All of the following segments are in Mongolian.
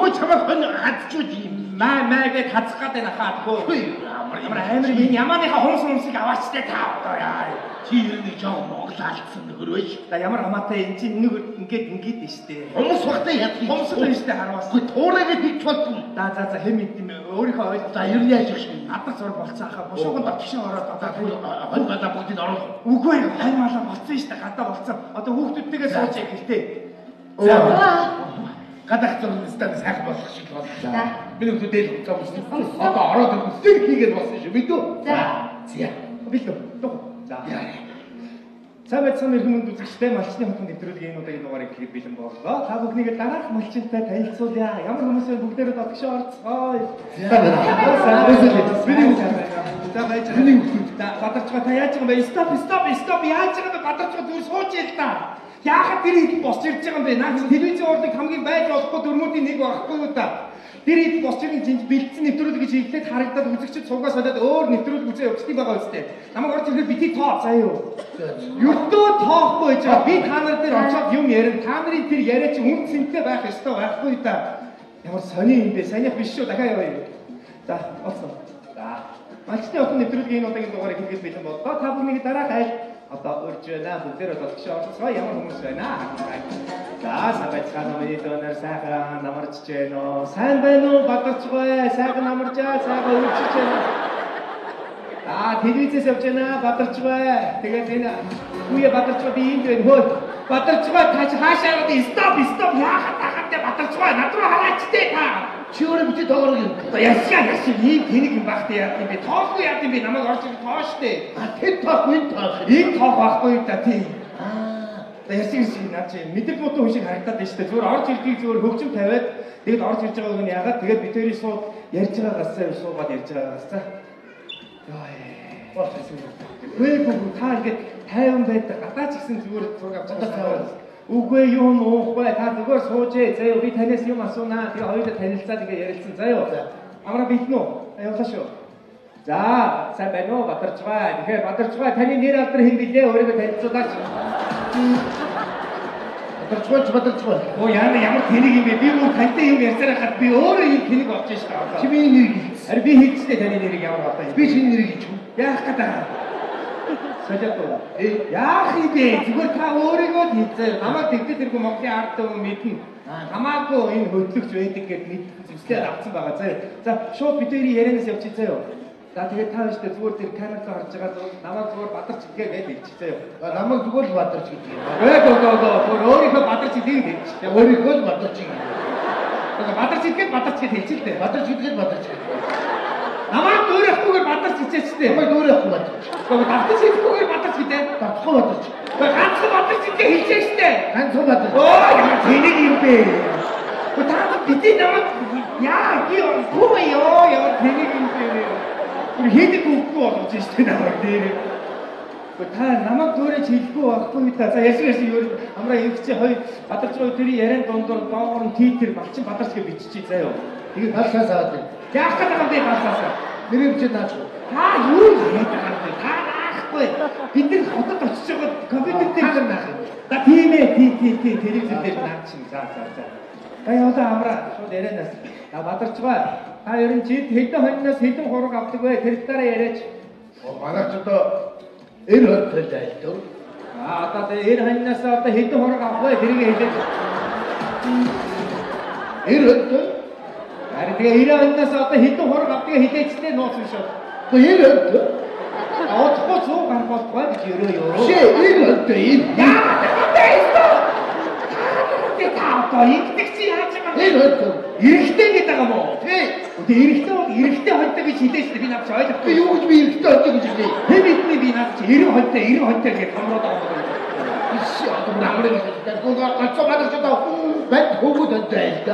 Охоо чамаа хон хадчууд юм. Маагээд хацах гэдэг нахаа тхөө. Ямар амир би ямааныхаа хумсыг аваачтай та одоо яа. Чи ер нь жоо Монгол алдсан нөхөрөөш. За ямар хамаатай энэ чинь нэг ингээд нь штэ. Хумс багтай яах юм. Хумс нь штэ хараас. Үгүй туурайг бич болдгоо. За хэм идэм өөрийнхөө ойлголоо. За ер нь яаж их юм. Адаг зур болцсон хаа. Бушууганд огшин ороод одоо хонь гадаа бүгдийг оруулах. Үгүй хань малаа болцсон штэ гадаа болцсон. Одоо хүүхдүүдтэйгээ сууж ихтэй. Гадах зургийн стад сайхан болох шиг боллоо. Би нэг төдөл хугацаа болсон. Одоо ороод ирсэн хийгээд болсон шүү. Мэдүү? За. Билүү. За. Сайн байцсан иргэн үзэгчтэй малчны хотын нэвтрүүлгийн энэ удаагийн дугаарыг хийхэд бэлэн боллоо. Та бүхнийг дараах малчинтай танилцуулъя. Ямар хүмүүс вэ бүгдээрээ тогшоо орцгоё. За байж хэнийг үгүй. За бадарчгаа та яаж байгаа юм бэ? Стоп яаж байгаа бэ? Бадарчгаа зүгээр сууж ял та. Яагаад тэр хэд босч ирж байгаа юм бэ? Наад телевизийн урдыг хамгийн байж болохгүй дөрмүүдийн нэг байхгүй юу та? Тэр хэд босч ирэн чинь бэлдсэн нэвтрүүлэг гэж хэлээд харагдаад үзэгчид цугаас болоод өөр нэвтрүүлэг үзээ явуулдаг байгаа үстэй. Намайг орж ирэхэд бидний тоо заа юу? Юртөө тоохгүй гэж байгаа. Би та нар дээр очиод юм ярина. Та нарын тэр яриа чи үн цэнтэй байх ёстой байхгүй да. Ямар сони юм бэ? Санийх биш шүү. Дахиад явъя. За, олсон. За. Малчны хотын нэвтрүүлгийн энэ удаагийн дугаарыг хийгээд бэлэн боллоо. Та бүхнийг дараах айл одоо урьж байна. Бүгдээрээ тогшоо орцгоо ямар хүмүүс байна. За сабайцгаана миний донор сайхан намарч байна уу? Сайн байна уу? Бадарчгүй. Сайхан намарчаа, сайхан урьж байна. Телевизээс явж байна. Бадарчгүй. Тэгээд энэ үе бадарчгүй би энд байна. Хөөе. Бадарчгүй таач хаашаа стоп яахад тахадтай бадарчгүй. Над руу хараач та. Чи өөрөө бити тоогоор юм. Яшаа ийм тэнийг юм багтаа яах юм бэ? Тоохгүй яах юм бэ? Намайг орж ирэх тооштэ. Тэр тоохгүй тоох. Ийм тоох байхгүй да тийм. Яшиг наад чи мэдрэг мутын хүн шиг харагдаад байна шүү дээ. Зүгээр орж ирдгийг зүгээр хөгжим тавиад тэгэд орж ирж байгааг нь яагаад тэгээд бид хоёрын сууд ярьж байгаагаас суугаад ярьж байгаагаас та. Үгүй та ингээд тайван байдаг. Гадаа ч гэсэн зүгээр зураг авч байгаа. Үгүй юу нуухгүй та зүгээр суужээ. Заяа би танаас юм асуунаа. Тэгээ хоёулаа танилцаад ингээ ярилцсан. Заяа. Амраа битнэ үү? Явлаа шүү. За, сайн байна уу? Бадарчгаа. Тэгэхээр Бадарчгаа таны нэр алдар хэн билээ? Өөрийгөө танилцуулаач. Бадарчгаа. Оо ямар тэнийг юм бэ? Би мөн тантай юм ярьсараа хад би өөрөө юм тэнийг олж шээ. Чи миний нэрийг хэлсэн. Ари би хэлчихлээ таны нэрийг ямар одоо. Би чиний нэрийг хэлчих. Яах гэдэг. Сажато. Яах юм бэ? Зүгээр та өөрийгөө хэлцээ. Намайг тэгдэл тэргүй Монголын ард түмэн мэднэ. Хамаагүй энэ хөдлөгч байдаг гэд мэдсэлээр авсан байгаа. За шууд бид хоёрын ярианаас явчих заяа. За тэгээд та өштэй зүгээр тэр камерт харж байгаа намайг зүгээр Бадарч гэдэг хэлчихье. Намайг зүгээр л Бадарч гэдэг юм. Өөрийнхөө Бадарч гэдгийг хэлчихье. Өөрийнхөө л Бадарч гэдэг. Бадарч гэдгээд Бадарч гэж хэлчихлээ. Бадарч гэдгээд Бадарч гэдэг. Намайг дөөрөөхгүйгээр Бадарч хэлчихсэн. Намайг дөөрөхгүй Бадарч. Бадарч хэлэхгүйгээр Бадарч гэдэг. Ганцхан Бадарч. Ганцхан Бадарч гэдгийг хэлчихсэн. Ганцхан Бадарч. Ямар тэнийг юм бэ? Та бидний намайг яа ямар тэнийг юм бэ? Хийдэг үгүй болгож штэ намайг дээр. Та намайг дөөрөж хэлэхгүй байхгүй та. За яшиг юу амраа өвчи хоёр Бадарч тэр яриан дундуур доогоор нь титер малчин Бадарч гэж биччихье заяа. Тэгээ халсаас аваад. Яах гэдэг юм бэ халсаас? Нэрийг чи наач. Та юу хийдэг юм бэ? Та наахгүй. Бид нар хотод очиж байгаа компьютер дээр наах юм. За тийм ээ телевизэн дээр наач юм. За. За яваа амраа шууд ярианаас. За Бадарчгаа та ер нь жид хэдэн хоньноос хэдэн хураг авдаг вэ? Тэр дараа яриач. Манайч одоо 90 хоньтой айлтав. Одоо 90 хоньноос одоо хэдэн хураг авах вэ? Тэрийг хэлээч. 90 хоньтой. Харин тэгээ 90 хоньноос одоо хэдэн хураг авдгийг хэлээчтэй нууц шүү. 90 хоньтой. Одохгүй 100 гарах болтгой гэж өрөө. Чи 90 хоньтой юм. Та ингэдэг чи яаж юм бэ? 90 хоньтой. Эрэхтэй гэдэг юм уу? Тий. Эрэхтэй хоньтой гэж хэлээч би наад чи ойлгохгүй. Би юу гэж би эрэхтэй хоньтой гэж хэлээ. Хэн бидний би наад чи 90 хоньтой гэж хамраад байгаа юм. Иш одоо намрын хэлдэг. Гацоо Бадарч одоо бат хөвгөд онтой л да.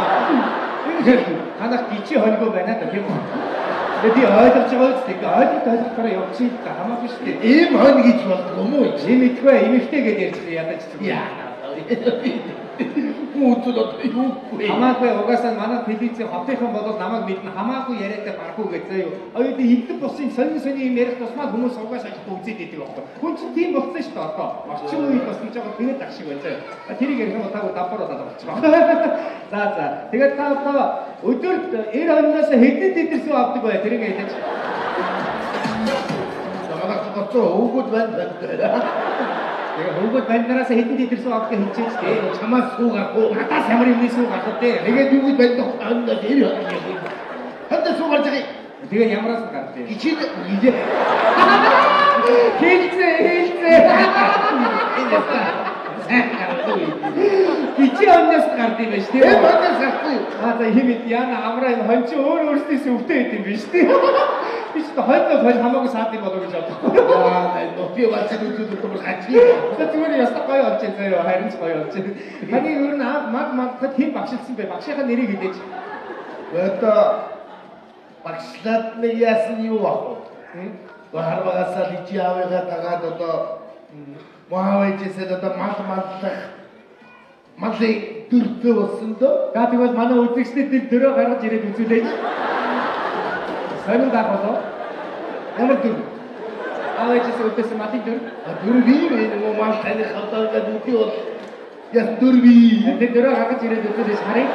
Танах бичи хоньгоо байна да тийм үү? Тэгээд би ойлгож байгаа үстэй. Ойлгохоор явчих та хамаагүй шүү дээ. Ийм хонь гэж болдгоо юм уу? Чи мэдгүй эмэгтэй гэж ярьж ядаж. Яа. Өөдөө одоо юугүй. Хамаагүй угаасаа манай телевизийн хотынхан болоод намайг мэднэ хамаагүй яриатай барахгүй гэж заяа. Оюуд идэх бусын сонин юм ярих тусмаа хүмүүс угаасаа их үзээд идэг байхгүй. Хүн чинь тийм болсон шүү дээ одоо. Орчин үед бас нэг жоо тэгээд ах шиг байна заяа. Тэрийг ярих юм таагүй давбар болоод болчихоо. За. Тэгээд та одоо өдөрт 90 хоноос хэдэн литр сүү авдаг бай тэрийг хэлээч. Намайг цогцоо өвгөд байна. Тэгээ хөвгөд бандараас хэдэн литр сүү авах гэж хэлчихэж дээ. Чамаас сүү гарахгүй. Надаас ямар юм сүү гарах дээ. Тэгээд юу гэж байна даа 90 хоног. Ханта сүү гарч байгаа. Тэгээ ямараас нь гарч дээ. Кичээд Хэлцээ. Кичи онноос гард юм байна шүү дээ. Банаас гарахгүй. За хэмэд яна амраа энэ хон чи өөрөөсөө өвтэй байд юм биш үү? Би ч хойноос хамаагүй саад юм болоо гэж бодлоо. Яа, нөтий бацад үзүүлдэг бол гачиг. Зүгээр ястаа гоё болж байна заяа харин ч гоё болж байна. Таны өөр нь мад хэн багшилсан бэ? Багшийнхаа нэрийг хэлээч. Одоо багшлаад нэг яасан юу ах вэ? Харбагасаа личи авега тагаад одоо Моавэжсэд одоо малын дөрвөө болсон доо. Тэгвэл манай үзэгчдэд дөрөө гаргаж ирээд үзүүлээч. Сонин дагуулаа. Ямар дөрв? Авэжсэд өдөөс малын дөрв. Дөрвийг нэг мал таны хавтарга дүүти бол яс дөрвий. Тэгээд дөрөө гаргаж ирээд үзүүлээч харъя.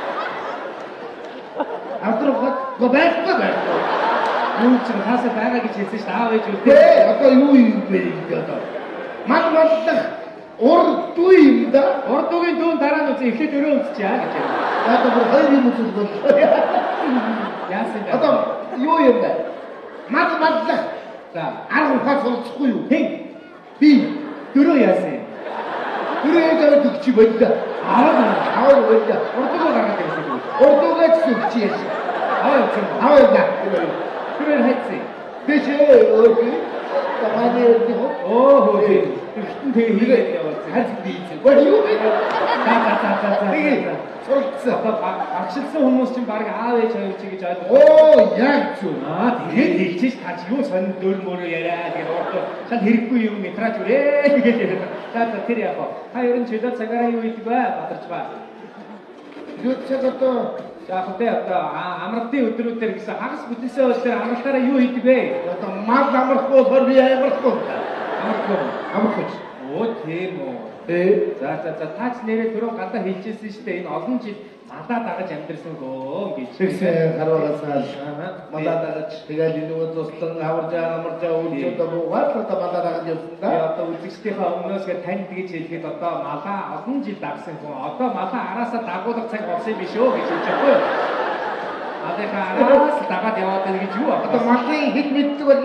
Авдрахад гобайхгүй. Юу ч хаасаа байгаа гэж хэлсэн шүү дээ. Аав ээж үгүй. Одоо юу бэ одоо? Маллах урдгүй юм да. Урдуугийн дүүн дараа нь үзээ эхлээд өрөө үзчихье гэж. Одоо бүр хоёр юм үзүүлбэл. Яасан бэ? Одоо юу юм бэ? Маллах. За, 10 хас болчихгүй юу? хэн? Би Дөрөө яасан юм? дөрөв яг өгч байлаа. 10 байлаа. Урдуугаа гаргаад ирсэн юм. Урдуугаач өгч яаш. Аваа да. Дөрөө хайцсан. Тэшээ окей. Таманы өдөө. Хөөе. Тэгтэн тэгээ хийгээд явуулсан. Харин би юу вэ? За. Суралцсан. Одоо багшилсан хүмүүс чинь баг аав ээж хоёр чи гэж ойлгоо. Яг зөв. Тэгээд хэлчихэж та чи юу сонин дөр мөрөө яриа тэгээд ордоо шал хэрэггүй юм метраж үрээ гэж яриа. За тэр яг та ерөн чөлөө цагаараа юу хийдэг вэ? Бадарч ба. Юу цаг одоо одоо амралтын өдрүүдээр гэсэн хагас бүтэнсээ өдөр амралтаараа юу хийдэг вэ? одоо мал амрахгүй болохоор би амрахгүй. Амрахгүй. Тийм үү. За таач нэрээ түрүү гадаа хэлжсэн шүү дээ. Энэ олон жил малаа дагаж амьдэрсэн гоо гэж. Тэгсэн харвагасаа малаа дагаж тэгэл энэ зуслан аварж амарж үлж одоо буугаад одоо малаа дагаж явсан да. Одоо үзэгчдийнхээ өмнөөс танд гэж хэлэхэд одоо малаа олон жил дагсан хүн одоо малаа араасаа дагуулах цаг болсон юм биш үү гэж хэлж байгаа юм. Адайха араас дагаад яваад байна гэж юу? Одоо малын хэд мэддэг бол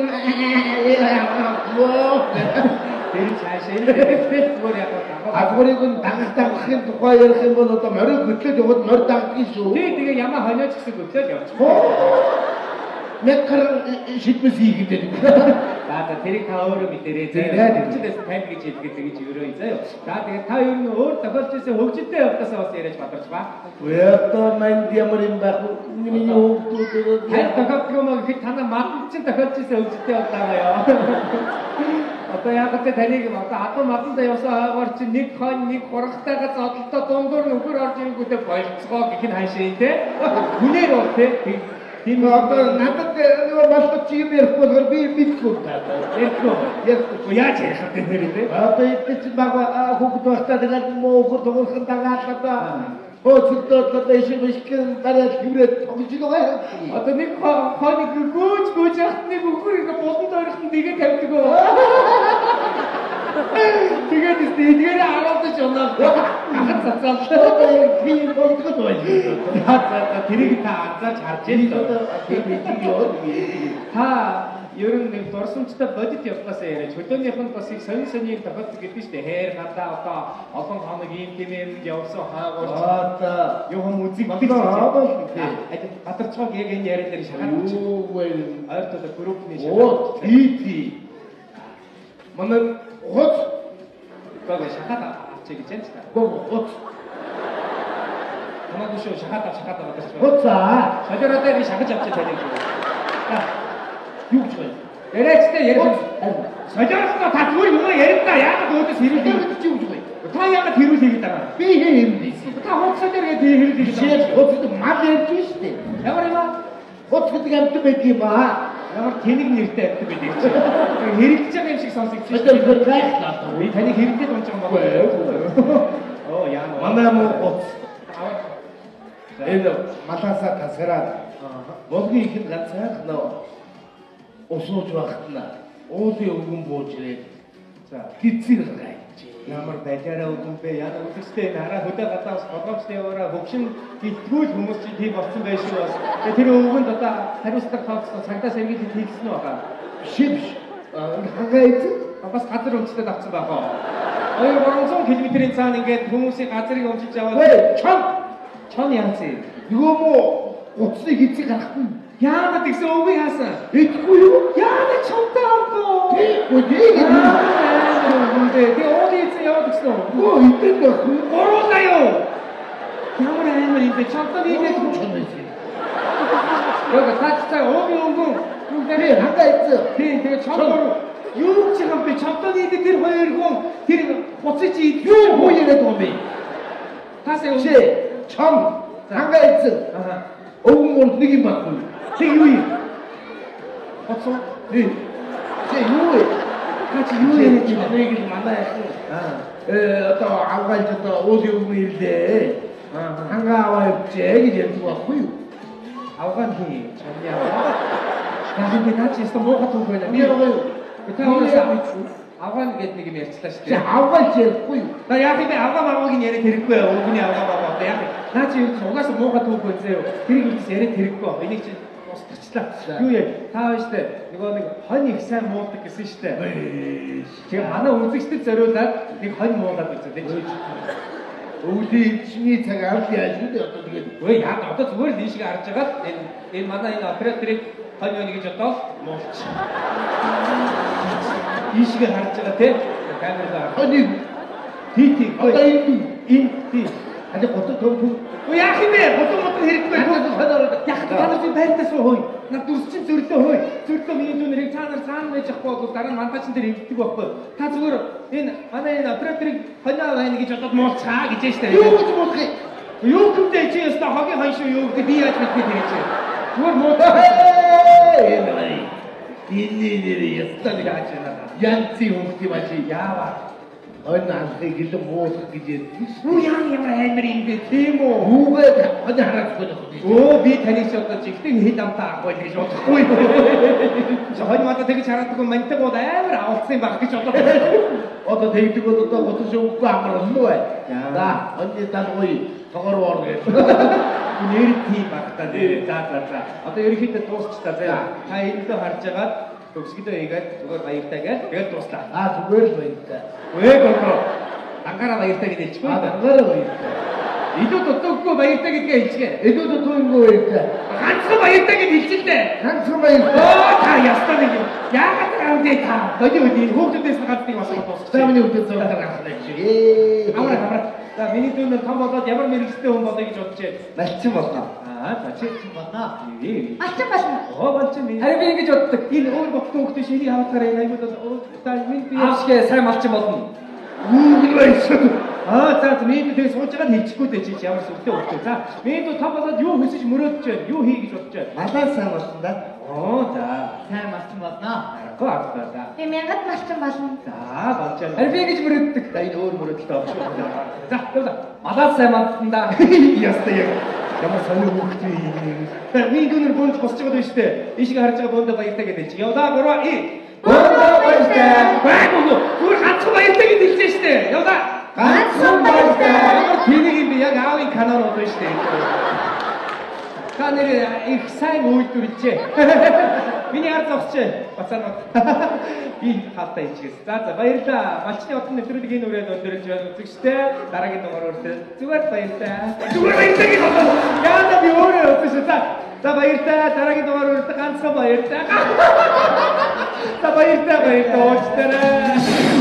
тэр цаашаа тэгээд зүгээр яг агуурыг нь дагахын тухай ярих юм бол одоо морийг хөтлөөд яваад морь дагдаг шүү. Тэгээ ямаа хониоч гэсэн хөтлөөд явчих. Мэкэр шидмэс хийгээд. За тэрийг та өөрөө мэдэрээ. Зөвчдөөс тань гэж хэлгээд гэж өрөө заяа. За тэгээд та ер нь өөр тохиолж ирсэн хөгжилтэй явдаасаа бас яриаж бадарч ба. Одоо манд ямар юм байх вэ? Миний хөгжүүд тань тохиолдгоо мөн хэд танаа матан чинь тохиолж ирсэн хөгжилтэй явдаагаа ёо. Одоо яг тэ таныг одоо адуу матандаа явсан хойгоор чинь нэг хон нэг хургатайгаа зодолтой дундуур нь өхөр орж ирэнгүүтээ болцгоо гэх нь хаашаа юм те. Хүнээр бол те. Тийм одоо надад нөгөө малч юм ярих болохоор би мэдгүй байна. Ярихгүй. Яаж ярих вэ нэрээ? Одоо эцэг чинь бага хүүхэд байхдаа тэгэл мөөхөр тоглохын дагаад одоо Өчигдөр ишин дараа хүрээд тоглож байгаа. Одоо нэг хоног гүйж яхад нэг өхөрийг болон дөрөхөнд нэгэ тавьдаг уу? Тэгээд тэгээд араас жоноо ахад цацаалаа. Тийм болдог байх. За тэрийг та анзаарч харж байна. Тийм мэдээ юу? Та ер нь нэг дурсамжтай бодит явдлаасаа яриа. Чөлөөнийх нь бас их сонин сонин тохиолддог гэдэг нь шүү дээ. Хээр гадаа одоо олон хоног ийм тэмээнд явсан хаагуур. Одоо юу юм үзэг бэлдсэн. Бадарчгааг яг энэ яриа дээр шахаад өгч. Юу вэ? Ойртол группний шахаад. Тий. Манай гоц гоо шахаад авчиг гэж байна ч та. гоц. Хамаагүй шүү шахаад бадарч. Гоцаа. Солиороо дээр шахаж авчих таних. Юу гэж вэ? Яриачтай яриад. Солиороо та зүгээр юм яриад та яагаад өөдөөс хэрүүл чи юу гэж вэ? та яагаад хэрүүл хийгээд байгаа? Би юм дийсэн. Та хуцаа дээр тэгээд хэлдэг. Жишээ хуцад мал ярьж штэ. Ямар юм аа? Хуц гэдэг амт байт юм аа. Ямар тэнэг нэртэй амт байдаг чи. Хэрэгж байгаа юм шиг сонсогдсон шүү. Тэр гайхлаа. Би таныг хэрэгтэй унж байгаа байна. Оо яа. Манай муу хуц. Энэ малаасаа тасгараад Богийн ихэд ганцхан нөө усууж багт нь уулын өвгөн бууж ирээд за гизэр гайч. Ямар байжаараа үгүй бэ? Яна үлдэстэй хараа хөдөө гадаас бодгоочтой яваараа хөгшин гитгүүл хүмүүс чинь тийм болсон байх шүү бас. Тэгээ тэр өвгөнд одоо хариуцлага тооцсон цагдаа сэргийлэлт хийсэн үү байгаа. Биш. Хангайц Бас газар өмчтөд авсан байх оо. 200 км-ийн цаана ингээд хүмүүсийн газрыг өмчиж аваад Эй, чон яанцээ. нөгөө муу уцыг гизээ гарахгүй. Яана тэгсэн өвгөө хаасан. Итгэхгүй юу? Яана чонтой авдоо. Үгүй ээ. Тэгээ өөдөөс яваад гисэн. Оо итгэх байхгүй. Гороолаа юу? Ямар амар юм бэ? Чонтой нийлээд яг таацтай өөгийн өнгөн юу дээр хангайц. тэгээ чонтой юу ч юм бэ? Чонтой нийлээд тэр хоёр хүн тэр хуцаж юу хуу яриад байгаа юм бэ? Тасаа Чи чам хангайц. Өвгөн урд нэг юм байхгүй. Чи юу юм? Хоцоо. Чи юу вэ? Чи юу юм? Нэг л манай одоо авгаалж одоо уулын өвгөн ирлээ. Хангаа аваа явжээ гэж ярьдаг байхгүй юу? Авгаан хий. Чамны авгаа. Яг би наач яста муухай түүх байна. Би яваа юу? Авгаан гэдэг нэг юм ярьчлаа шүү Чи дээ. авгаалж ярихгүй юу? За яг би авгаа мавгагийн яриад хэрэггүй. Өвгөний авгаа мавгаа. Яг наач юу угаасаа муухай түүх байцаа юу. Тэрийг үс яриад хэрэггүй. Энийг чи устгачлаа. Юу яа? Та байна штэ. Нөгөө нэг хонь их сайн муудаг гэсэн штэ. Тэгээ манай үзэгчдэд зориулаад нэг хонь муулаад үзээ тийм. Өвлийн чиний цаг авч яаж үү одоо тэгээд Өө яг одоо зүгээр л ийшээ харж байгаа. Энэ манай энэ операторыг хонь байна гэж одоо муулч. Ийшээ харж байгаа тийм. Камераар. хоныг Тий. одоо энэ тий. хажи готод төв. Өө яах юм бэ? Хотон хэрэггүй. Яг танаар чи байртаа суу хөөе. Над дүрс чинь зөрлөө хөөе. Зөрлөө миний дүүнэрийг цаана байж ахгүй дараа нь мантачин дээр өвддөг байхгүй. Та зүгээр энэ манай энэ операторыг хоньоо байна гэж бодоод муулцаа гэж штэ. Юу гэж бодох юм? Юу гэмтэй чи яста хогийн хон шүү юу гэдэг би яаж мэдээ тэр чи. Зүгээр муулцаа. Энэ нэрээ ястаа нэг яаж яана. янцын хөнгөтэй бачи Яава. энэ анхыг гэлэн муулах гэж ярьдаг. Юу ямар амар юм бэ тийм үү? Хүүгээ хонь харахгүй байх. Өө би таныг ч одоо жигтэй хэл амтаа авахгүй гэж бодохгүй. Хонь мата тэгж хараадгүй мантаг бол амар авалцсан баг гэж бодоод. Одоо тэгдэг бол одоо готож өгөхгүй амарсан уу бай. Яа. За онны талгүй тогоор ор гэж. Нэр тийм багтаа нэр. За. Одоо ерөнхийдөө дуусчихлаа. За та эндээ харж агаад төгсгөлөө хийгээд зүгээр баяртай гээд тэгээд дуслаа. Зүгээр л баяртай. Үгүй гоо. Ангараа баяртай гэж хэлчихгүй. Ангараа баяртай. Илүү дутуугүй баяртай гэдгээ хэлчихээ. Илүү дутуугүй баяртай. Ганцхан баяртай гэж хэлчихлээ. Ганцхан баяртай. Оо та ястаа нэг юм. Яагаад гавдээ та? Өдөө хүүхдүүдээс гадныг бас дуусчих. Замны хүүхдүүд зураг гаргахлаа чи. Хамраа. За миний дүүнээр том болоод ямар мэрэгчтэй хүн болоё гэж бодож байна. Малчин болно. За чи байна. Алчин болно. Оо малчин минь. Харин би ингэж боддог. Энэ өөр бохтой хүүхдээ шинийг хавтараа энэ аймагт та минь би Аашгээ сайн малчин болно. Үүг байсан. за минь тэгээ сууж байгаа нь хэлчихгүй дээ чи ямар сүртэй хүүхдээ. За минь том болоод юу хүсэж мөрөөдөж байна? Юу хий гэж бодож байна? Малаа сайн болсон да. Оо за. Сайн малчин болно. Аргагүй аргагүй за. Би мянгат малчин болно. За болж байна. Харин би гэж мөрөддөг. За энэ өөр мөрөөдөлтэй байна шүү. За яваа. Малаа сайн малчин да. Яста яг ямар сонио хүүхдээ юм. Тэр минь дүүнэр бонж босч байгаа дээ шүү дээ. Ийшээ харж байгаа бондоо баяртай гэдэг чи. Яваа гурваа Бондоо баяртай. Баагүй. Түр ганцхан баяртай гэж хэлсэн шүү дээ. Яваа. Ганцхан баяртай. Тэнийг юм би яг аавын канал болно шүү дээ. Та нэр их сайн үйлдвэрлэжээ. Миний ард зогсчээ. Бацаанууд. Би хатаа ичгээс. За баярлалаа. Малчны отны нэвтрүүлэг энэ үрээд өдөрлж байна үзэгчтэй. Дараагийн дугаар үрдэл. Зүгээр баярлалаа. Зүгээр баярлалаа гэж бодлоо. Яада би өөрөө өсөж. За баярлалаа. Дараагийн дугаар үрдэл ганцхан баярлалаа. За баярлалаа. Уучлаарай.